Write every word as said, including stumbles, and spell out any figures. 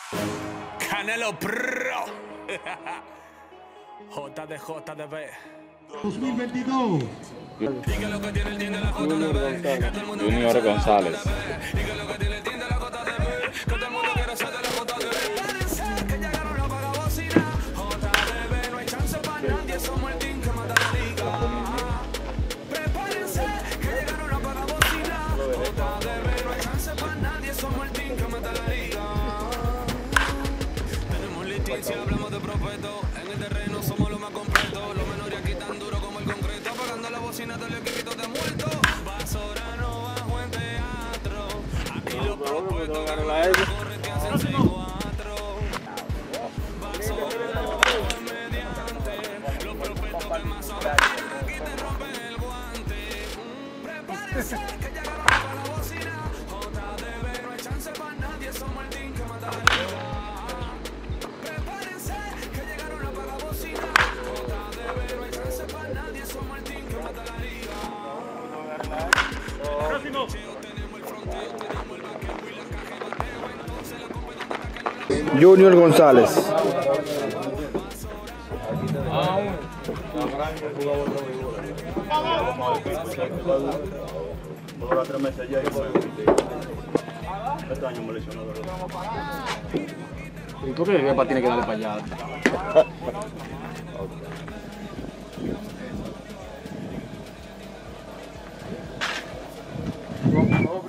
Canelo Pro. J D J D B. dos mil veintidós. Junior González. Si hablamos de prospecto, en el terreno somos los más completos. Los menores aquí tan duro como el concreto. Apagando la bocina de los equipitos de muerto. Basorano bajo en teatro. Aquí los prospectos ganan la corretean en seis cuatro. Basorano bajo en mediante. Los prospectos que más saben aquí te rompen el guante. Prepárense que llegaron para la bocina. J D B no hay chance para nadie. Somos el team que mata la liga. Junior González. ¿Y tú crees que papá tiene que darle para allá? Vamos, vamos.